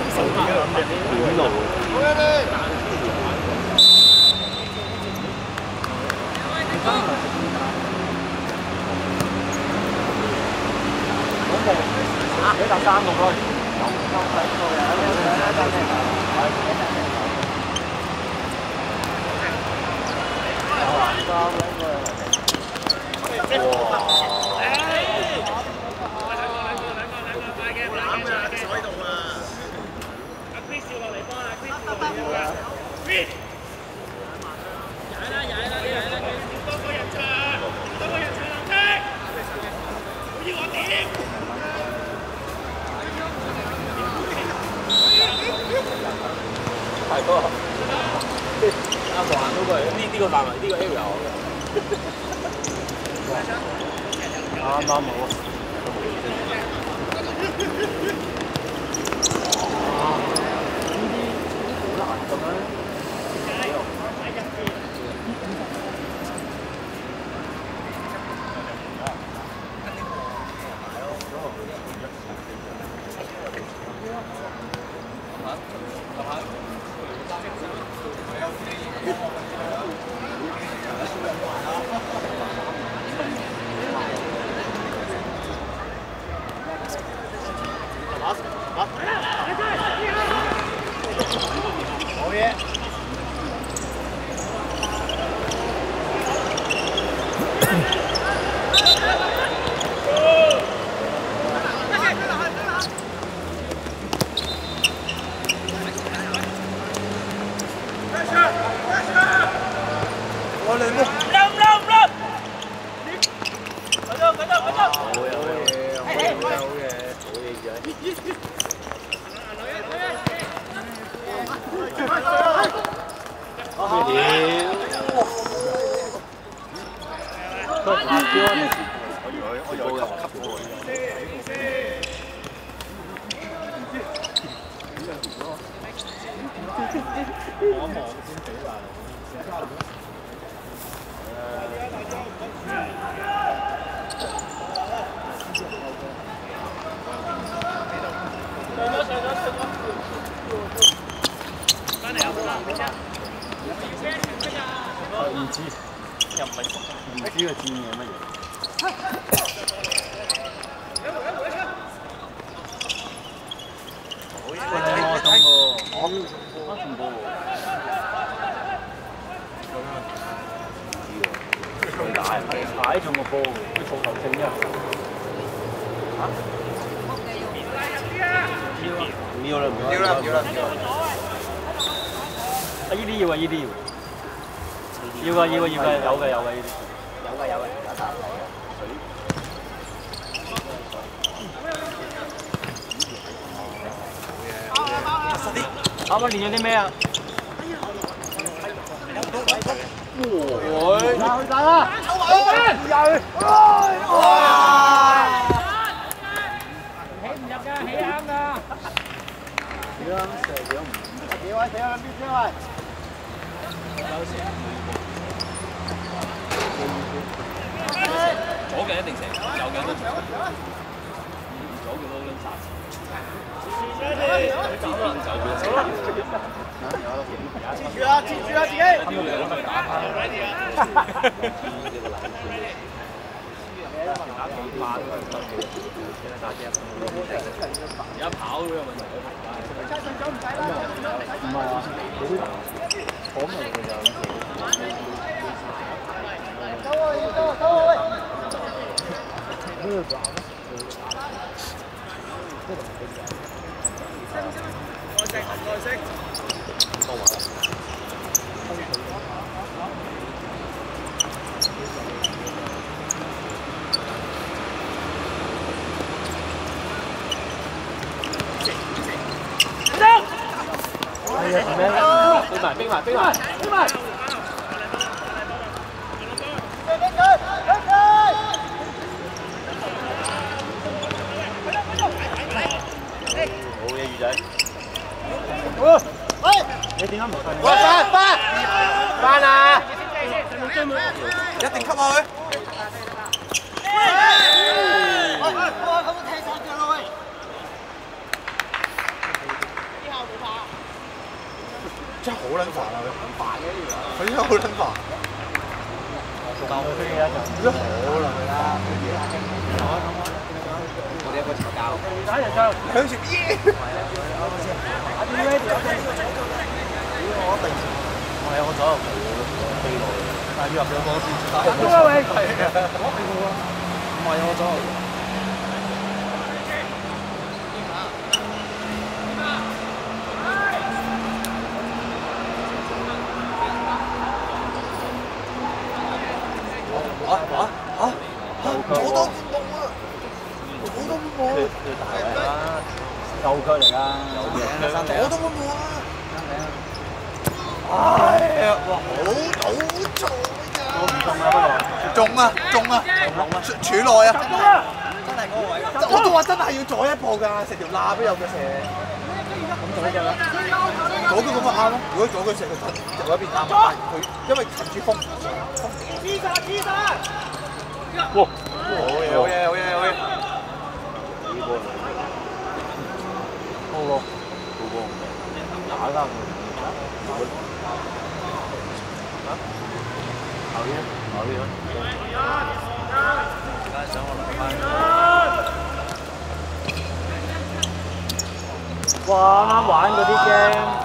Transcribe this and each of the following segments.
短路。幾搭3個咯，太多阿華嗰個呢個範圍呢個 area 啱啱好。好難咁樣。好嘢！我嚟喎！唔知，又唔係唔知個字係乜嘢。哦，中喎，中波喎。中大係中個波喎，佢錯球性啫。嚇？唔要啦，唔要啦，唔要啦，唔要啦。啊！依啲要啊，依啲要。要㗎，要㗎，要㗎，有嘅，有嘅呢啲。有嘅，有嘅，有得。啱啱練咗啲咩啊？會。打啦！哇！起唔入㗎，起啱㗎。起啱射咗唔？幾位？幾位？邊幾位？左嘅一定射，右嘅都射。左嘅都拎殺。記住啊！記住啊！自己。而家跑都有問題。唔係啊，好明嘅就。走啊！走走喂！逼埋！好嘢，魚仔。你點解唔瞓？翻啊！一定吸下佢。咁踢上腳啦喂！ 真係好撚煩啊佢，好煩嘅呢條，佢真係好撚煩。夠飛啊！真係好啦佢啦，我哋一個調教，打人上，向住耶！我一定，我係我左右飛落去，但係要入咗波先。好啊喂，係啊，唔係我左右。左多半步啊！左多半步啊！最大位啦，夠區嚟㗎，有嘅，左多半步啊！哎呀，哇，好重㗎！我唔中啊，不過中啊，柱內啊！真係嗰個位，我都話真係要左一步㗎，成條罅都有腳射。咁左腳啦，左腳咁咪啱咯。如果左腳射佢入一邊啱，但係佢因為近住風。黐晒！哇！好嘢！好嘢！好嘢！好嘢！幾波嚟？好咯，好波，打啦！啊？後邊，後邊。而家想我落翻。哇！啱玩嗰啲 game。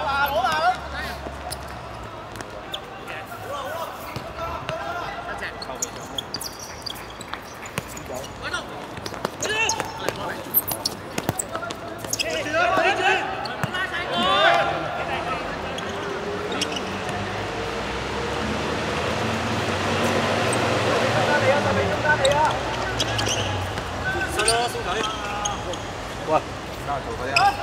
喂，加做嗰啲啊！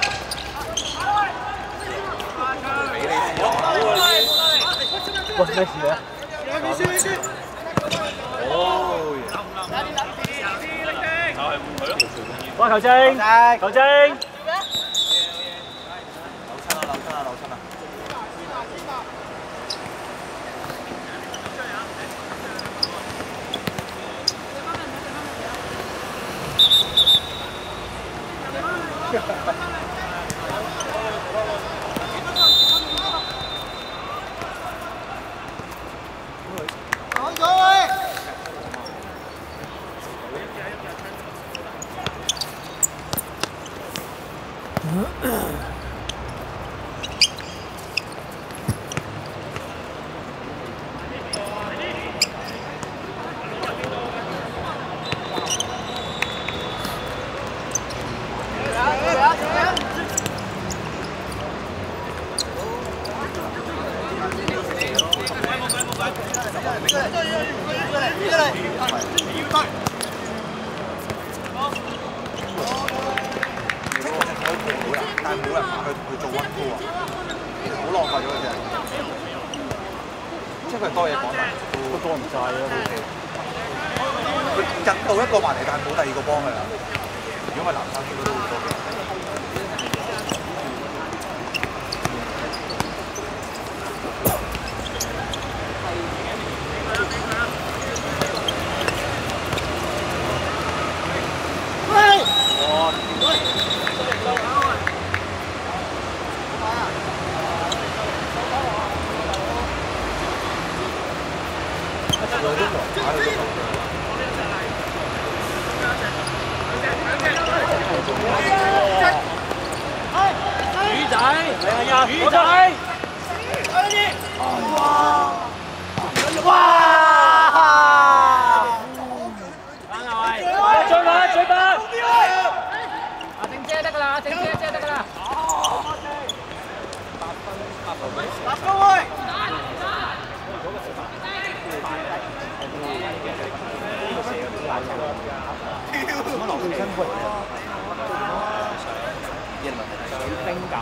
俾你先。喂，咩事啊？哦。哇！球證，球證。扭親啊！但係冇人去做溫鋪啊，好浪費咗佢啫。即係佢多嘢講埋，都多唔晒啊！佢引到一個埋嚟，但係冇第二個幫佢啦。如果係男生，應該都會多嘅。魚仔，係啊，魚仔，哇！最慢，最慢！阿靜姐得㗎啦，阿靜姐得㗎啦。立高位！乜落去辛苦嚟啊！英文係冰狗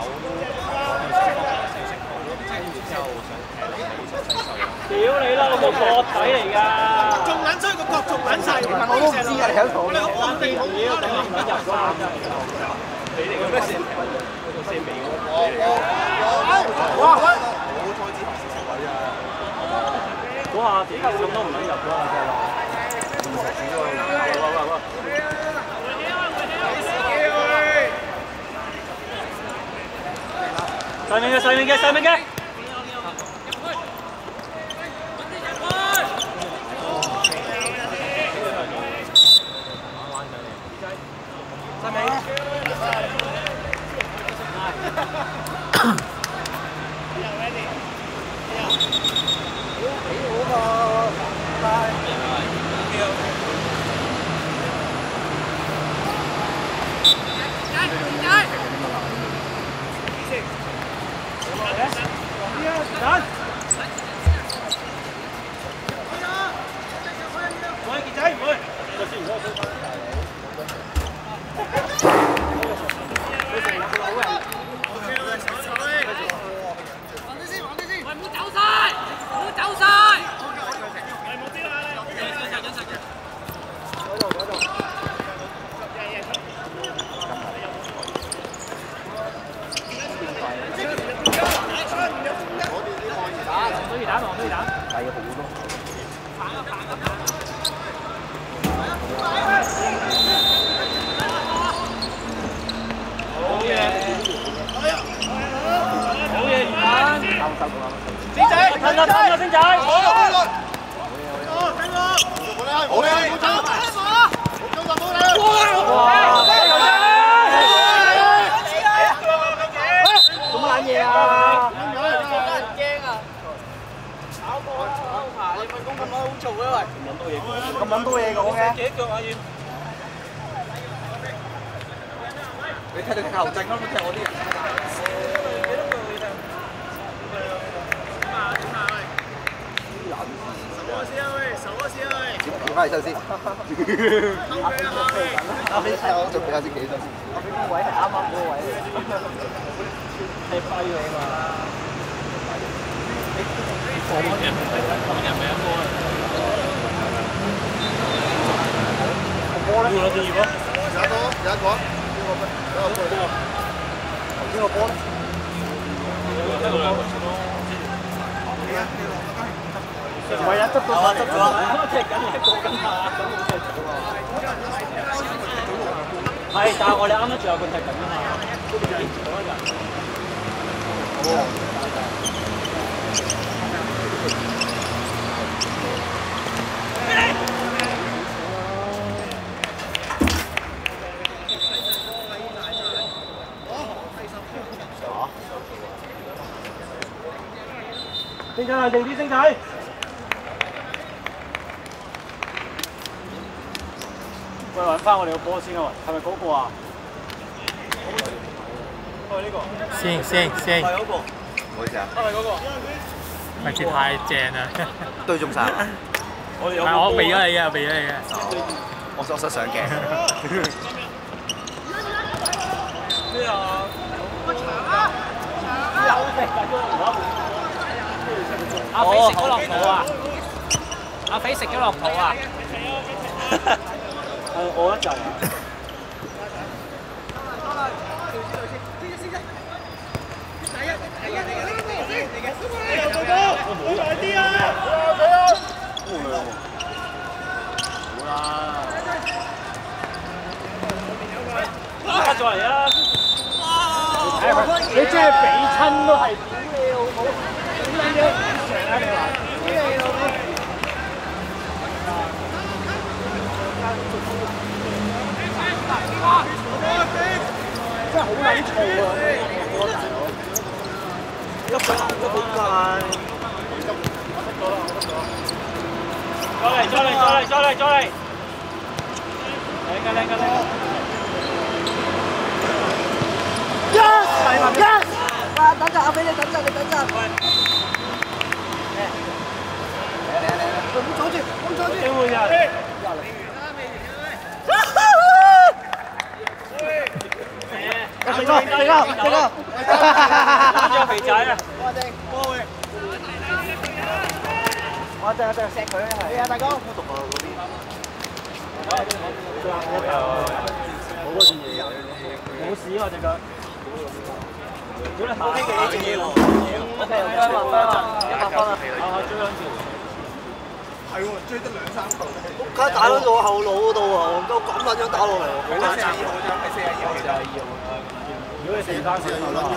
屌你啦！我個角底嚟㗎，仲撚衰個角，仲撚晒，我都唔知啊！你喺度，你好安定同嘢，頂唔撚入嗰下真係。你哋咁咩射射尾喎？哇！好彩之後射成位啊！嗰下點解咁多唔撚入嗰下真係？ 上面嘅，上面嘅，上面嘅。上面。 你睇你球證啦，踢我啲人。點翻嚟身先？啱先睇我準備下先企身先。我俾個位係啱啱嗰個位。係跛咗嘛？放人咪一波啊！波咧？有一個。頭先個波咧？唔係啊，執咗啦，踢緊嚟過緊下，係，但係我哋啱啱仲有個踢緊啊嘛，嗰邊就嗰一人。星仔，定啲星仔。喂，揾翻我哋個波先啊！係咪嗰個啊？係呢個。先。係嗰個。唔好意思啊。係咪嗰個？ 咪切太正啦！ 對中晒。 唔係我避咗你嘅，避咗你嘅。 我想上鏡。 咩啊？乜長啊？長啊！有食㗎都阿肥食咗落肚啊！阿肥食咗落肚啊！我一陣。好大啲啊！好啦。翻咗嚟啊！你真係俾親都係屌你老母！點撚嘢？成啊你話？屌你老母！真係好撚燥啊！急咗好快。再嚟！靚㗎！ Yes！ 哇！等陣，阿俾你等陣，你等陣。唔好阻住！機會啊！食啦！張肥仔啊！我隻錫佢係啊，大哥。孤獨啊嗰啲。好嗰件嘢，冇事啊隻腳。 如果你後邊幾隻嘢喎，OK， 100分啊！追兩條。係喎，追得2、3球。屋卡打到我後腦嗰度喎，都咁撚樣打落嚟喎。42號啫，係42號。42號。 如果你剩翻佢就啦。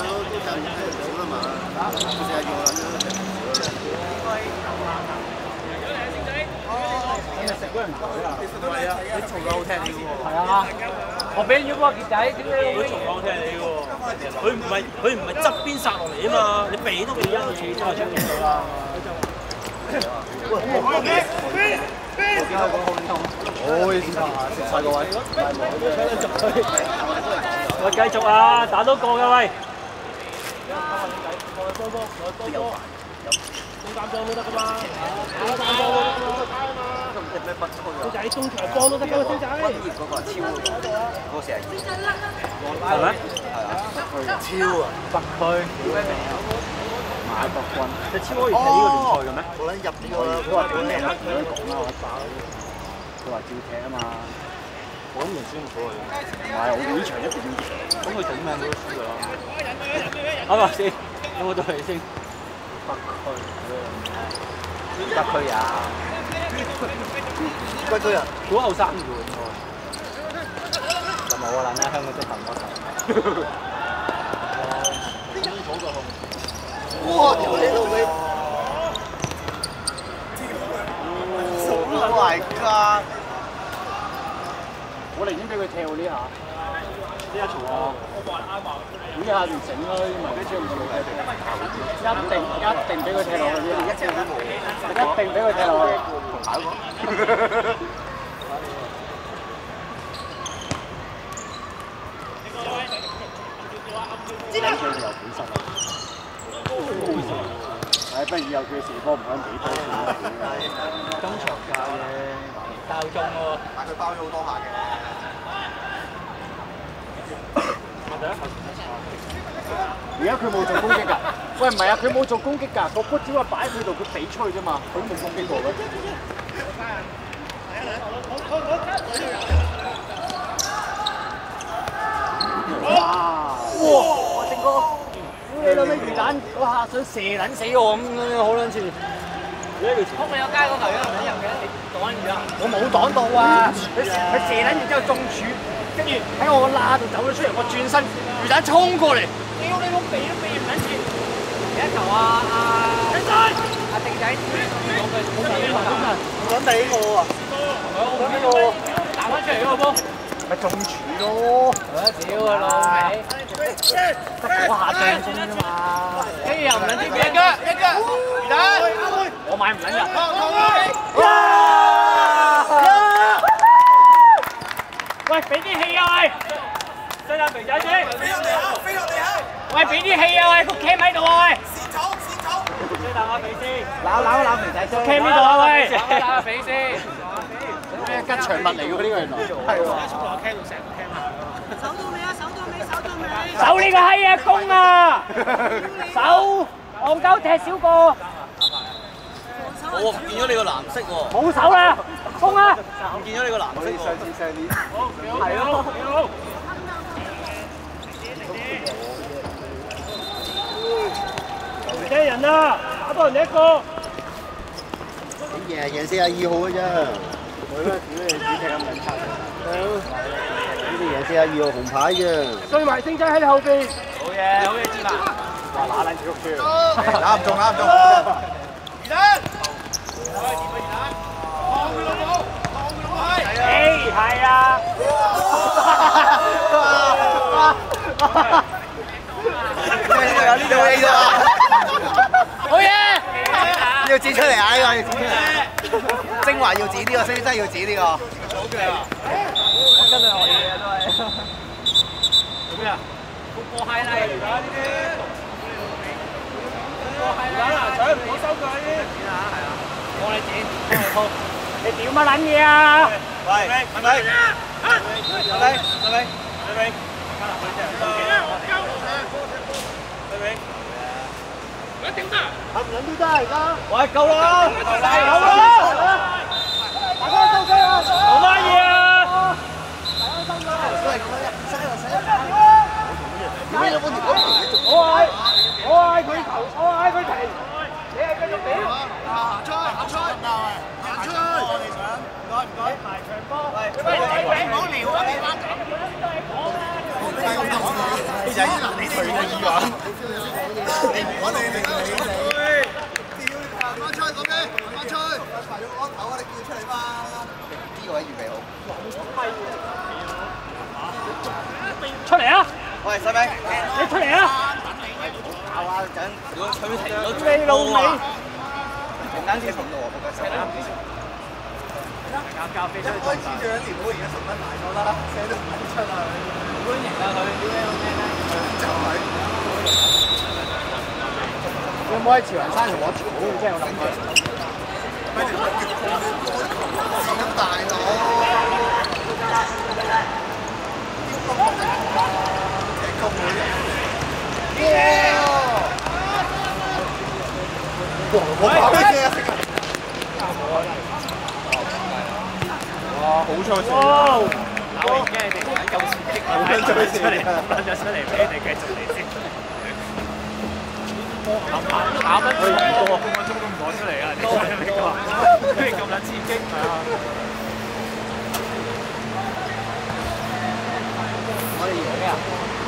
你食嗰人嘴啊？係啊，你嘈得好聽啲喎。係啊，我俾咗個傑仔，點解佢嘈得好聽啲喎？佢唔係側邊殺落嚟啊嘛，你避都避得住，真係出唔到啦。食晒個位，喂，繼續啊，打多個㗎喂。中間幫都得㗎嘛，中間幫都得㗎嘛。星仔中場幫都得㗎嘛，星仔。嗰個超嗰個42。係咩？係啊，超啊！北區。叫咩名啊？馬國軍。你超可以睇呢個聯賽嘅咩？我撚入呢個啦。佢話屌咩啦？佢講啦，我打。佢話照踢啊嘛。我諗完先冇所謂。唔係，我哋呢場一定要贏。咁佢整命都輸㗎啦。啱唔啱先？有冇道理先？北區啊！北區啊！好後生嘅喎，應該。就冇啊！嗱，香港真係咁多球。哇！屌你老味！Oh my god！我寧願俾佢踢喎呢下。呢一場啊！呢下唔整啦，因為啲超唔做嘅，一定俾佢踢落去，一定俾佢踢落去。同跑過。知啦。佢又本身啊。唉，不如以後佢射波唔肯俾波算啦。中場價嘅，包中喎。但佢包咗好多下嘅。而家佢冇做攻擊㗎，喂唔係啊，佢冇做攻擊㗎，個波只係擺喺佢度，佢俾出去啫嘛，佢都冇攻擊過嘅。哇！哇！正哥，屌你老味魚蛋嗰下想射撚死我咁樣，好撚似。撲你個街嗰球一唔撚入嘅，你擋住啊！我冇擋到啊！佢射撚完之後中柱。跟住喺我個罅度走咗出嚟，我轉身，魚蛋衝過嚟，屌你老避都避唔撚切！第一球啊定仔，阿定仔，唔撚俾我啊！我呢個彈翻出嚟嗰個波，咪中柱咯！屌佢老味，得嗰下正中啫嘛！跟住又唔撚知一腳，魚蛋，我買唔撚入。喂，俾啲氣啊喂！追下肥仔先。飛落地下，飛落地下。喂，俾啲氣啊喂，個 cam 喺度啊喂。跣草。追大下肥先。攬肥仔先。cam 呢度啊喂。攬下肥先。咩吉祥物嚟㗎呢個原來？係喎。衝落 cam 度成個 cam 啊！守到未啊？守呢個閪啊公啊！守，戇鳩踢少個。我唔見咗你個藍色喎。冇手啦，攻啊！唔見咗你個藍色喎。上次年。好，係咯，幾好。踢人啊！打多人哋一個。你贏42號嘅啫。係咩？屌你，只踢咁撚差。你贏42號紅牌啫。追埋星仔喺你後邊。好嘢，好嘢，芝麻。哇！揦撚住碌跳。打唔中。魚蛋。係啊！有呢度 A 咗啊！好嘢！要剪出嚟啊！呢個要剪出嚟，精華要剪呢個，真係要剪呢個。好嘅啊！我跟住學嘢都係。做咩啊？個 highlight 嚟㗎呢啲。個 highlight 啊！搶唔好收佢呢啲。剪下係啊！我嚟剪，好。你屌乜撚嘢啊？喂，係咪？我屌得，合撚都得而家。喂，夠啦，夠啦，大家收聲啊！做乜嘢啊？大家收聲。我嗌佢投，我嗌佢停，你係繼續屌。行出，行出。 埋長波。 你唔好撩啊！ 你就你隨意話。我哋翻出去嗰邊，翻出去。排咗安頭啊！你叫出嚟嘛？呢個位預備好。 出嚟啊！ 喂，細明， 你出嚟啊！ 搞啊陣，如果吹停咗， 你老味！ 唔單止停到我，仆街成日。 教飛出去。 開始漲年會，而家10蚊賣咗啦，寫都唔肯出去。 歡迎啊佢！ 就係。 有冇喺潮雲山同我嘈？即係我諗佢。 咁大佬。我跑咩啫？哇！好出線！ 哇！搞完驚你哋玩夠刺激，攞咗出嚟，攞咗出嚟俾你哋繼續嚟先。打乜佢2個半個鐘都唔攞出嚟啊！你話，居然咁撚刺激係啊！我哋贏咩啊？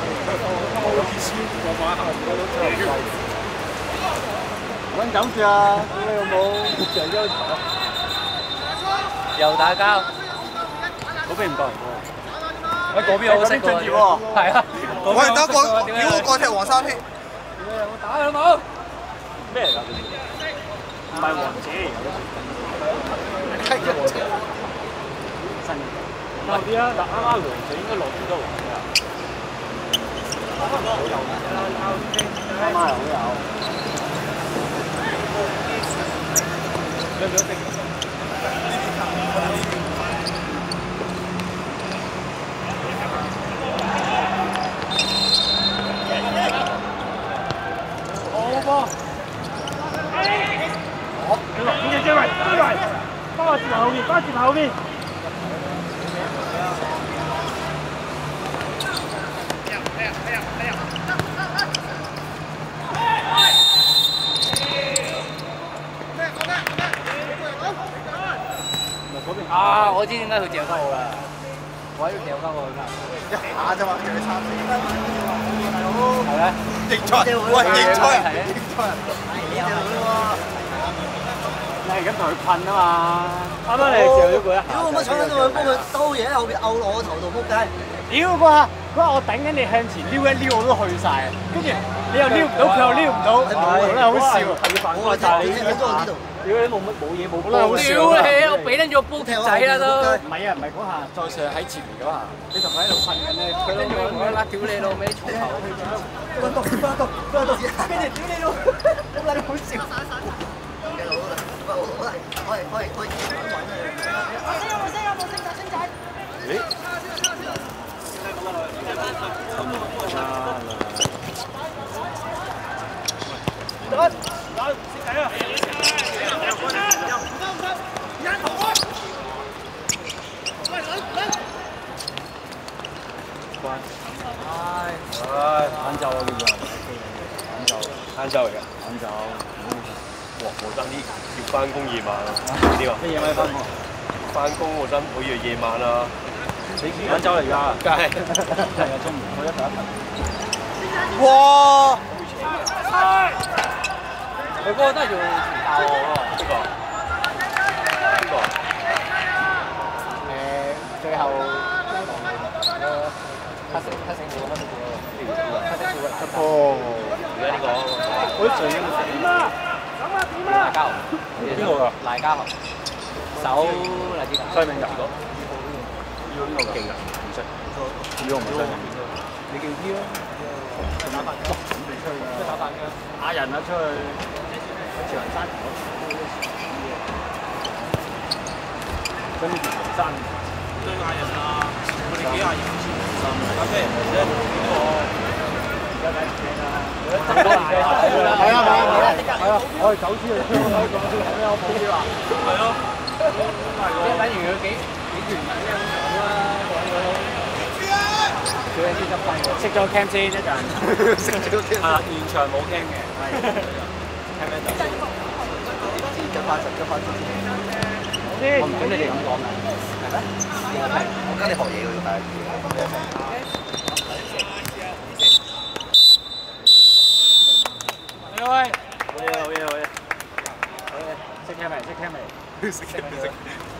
揾走住啊！你有冇長咗頭？又打交，嗰邊唔夠人喎。喂，嗰邊好識喎。係啊。 喂，得個屌個踢黃沙添。 我打佢冇。咩嚟㗎？唔係王子。新嘅。後啲啊，但啱啱王子應該落咗王子啊。啱啱好有。有冇定？好波！好，你落，你追埋，包住後面，包住後面。啊！我知點解佢掉鳩我啦，我喺度掉鳩我㗎， 一下啫嘛，叫你3次。 係咩？ 認錯，喂，認錯人，認錯人。 你係咁同佢困啊嘛！啱啱你係掉咗佢一下。 屌我乜搶緊佢，幫佢兜嘢喺後邊摳落我頭度，仆街！ 屌嗰下我頂緊你向前撩一撩我都去晒，跟住你又撩唔到，佢又撩唔到，好啦好笑，係要反過晒你。屌你冇嘢冇波。 屌你！我俾撚咗煲踢仔啦都。 唔係啊，唔係嗰下，再上喺前面嗰下，你同佢喺度困緊咧，佢跟住我啦，屌你老味，重頭去咗。跟住屌你老，好撚好笑。晏晝啊叫做，晏晝嚟㗎，晏晝。 哇！我爭啲要翻工夜晚啊！呢個咩嘢可以翻工？ 翻工我爭我以為夜晚啊！ 你晏晝嚟㗎？ 梗係係啊，中午我一份。 哇！ 佢嗰個都係做傳教喎。 邊個？邊個？ 最後黑色褲哦！而家呢個好似最應該點啊？賴家豪，邊個㗎？賴家豪，手黎子強，西名入咗。呢個勁啊！唔識，呢個唔識。你叫 P 咯，打飯準備出去㗎。打飯㗎。亞人啊，出去喺潮雲山嗰度。跟住潮雲山。對亞人啊！我哋幾亞人潮雲山，咖啡或者呢個。而家睇唔見啦，係啊，我哋走先啊，咩我冇啲話，係咯，即係等於佢幾團人咁樣啦，佢先執翻嘅，熄咗 cam 先一陣，熄咗 cam，係啦，現場冇 cam 嘅，係 cam 喺度，180 先。我唔準你哋咁講嘅。係咩？ 我跟你學嘢㗎， 大家。喂，好嘢，識聽未？識聽未？ 識。